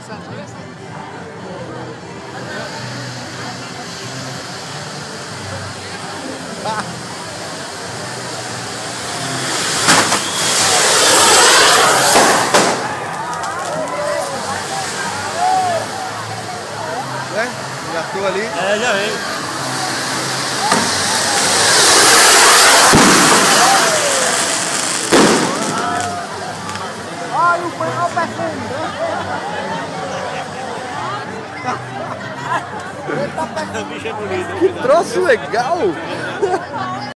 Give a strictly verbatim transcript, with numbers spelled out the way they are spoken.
É? Já estou ali? É, já veio. Olha o perfume! O bicho é bonito. Que troço legal!